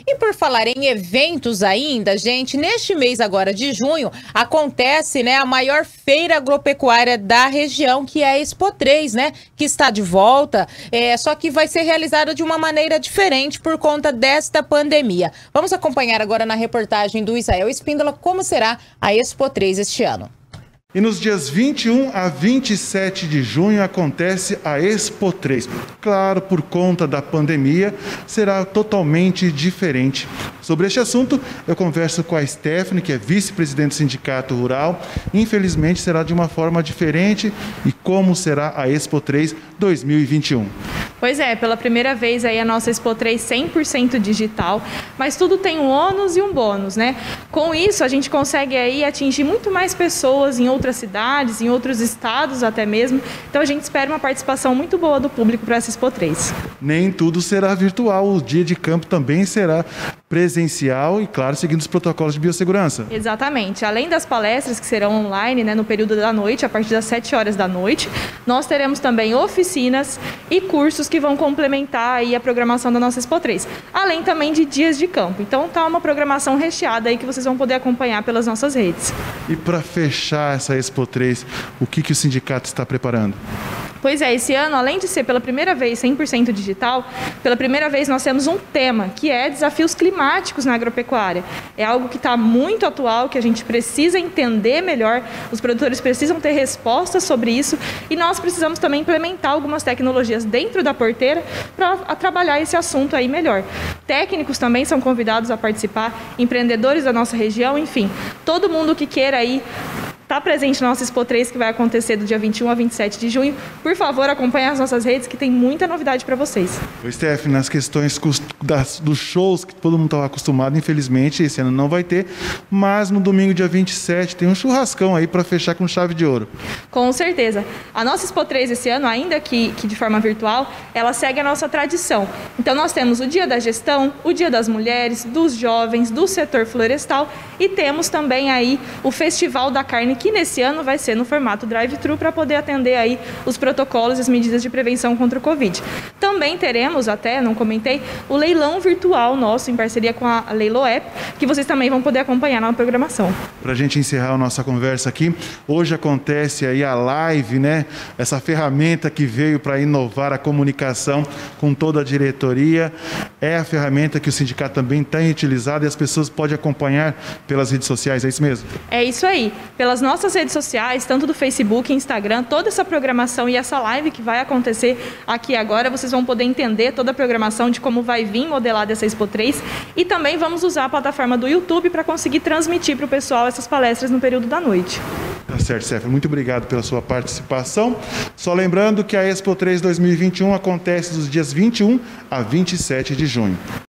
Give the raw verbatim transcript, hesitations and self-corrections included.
E por falar em eventos ainda, gente, neste mês agora de junho, acontece, né, a maior feira agropecuária da região, que é a Expo três, né, que está de volta, é, só que vai ser realizada de uma maneira diferente por conta desta pandemia. Vamos acompanhar agora na reportagem do Israel Espíndola como será a Expo três este ano. E nos dias vinte e um a vinte e sete de junho acontece a Expo três. Claro, por conta da pandemia, será totalmente diferente. Sobre este assunto, eu converso com a Stephanie, que é vice-presidente do Sindicato Rural. Infelizmente, será de uma forma diferente. E como será a Expo três dois mil e vinte e um? Pois é, pela primeira vez aí a nossa Expo três cem por cento digital, mas tudo tem um ônus e um bônus, né? Com isso, a gente consegue aí atingir muito mais pessoas em outras cidades, em outros estados até mesmo. Então a gente espera uma participação muito boa do público para essa Expo três. Nem tudo será virtual, o dia de campo também será presencial e, claro, seguindo os protocolos de biossegurança. Exatamente. Além das palestras que serão online, né, no período da noite, a partir das sete horas da noite, nós teremos também oficinas e cursos que vão complementar aí a programação da nossa Expo três, além também de dias de campo. Então tá uma programação recheada aí que vocês vão poder acompanhar pelas nossas redes. E para fechar essa Expo três, o que, que o sindicato está preparando? Pois é, esse ano, além de ser pela primeira vez cem por cento digital, pela primeira vez nós temos um tema, que é desafios climáticos na agropecuária. É algo que está muito atual, que a gente precisa entender melhor, os produtores precisam ter respostas sobre isso e nós precisamos também implementar algumas tecnologias dentro da porteira para trabalhar esse assunto aí melhor. Técnicos também são convidados a participar, empreendedores da nossa região, enfim, todo mundo que queira aí está presente na nossa Expo três, que vai acontecer do dia vinte e um a vinte e sete de junho. Por favor, acompanhe as nossas redes, que tem muita novidade para vocês. O Stephanie, nas questões das, dos shows que todo mundo estava acostumado, infelizmente, esse ano não vai ter, mas no domingo, dia vinte e sete, tem um churrascão aí para fechar com chave de ouro. Com certeza. A nossa Expo três esse ano, ainda que, que de forma virtual, ela segue a nossa tradição. Então, nós temos o Dia da Gestão, o Dia das Mulheres, dos Jovens, do setor florestal e temos também aí o Festival da Carne, que nesse ano vai ser no formato drive-thru para poder atender aí os protocolos e as medidas de prevenção contra o Covid. Também teremos, até, não comentei, o leilão virtual nosso, em parceria com a Leiloep, que vocês também vão poder acompanhar na programação. Para a gente encerrar a nossa conversa aqui, hoje acontece aí a live, né? Essa ferramenta que veio para inovar a comunicação com toda a diretoria. É a ferramenta que o sindicato também tem utilizado e as pessoas podem acompanhar pelas redes sociais, é isso mesmo? É isso aí. Pelas nossas redes sociais, tanto do Facebook e Instagram, toda essa programação e essa live que vai acontecer aqui agora, vocês vão poder entender toda a programação de como vai vir modelada essa Expo três e também vamos usar a plataforma do YouTube para conseguir transmitir para o pessoal essas palestras no período da noite. Tá certo, Stephanie. Muito obrigado pela sua participação. Só lembrando que a Expo três dois mil e vinte e um acontece dos dias vinte e um a vinte e sete de junho.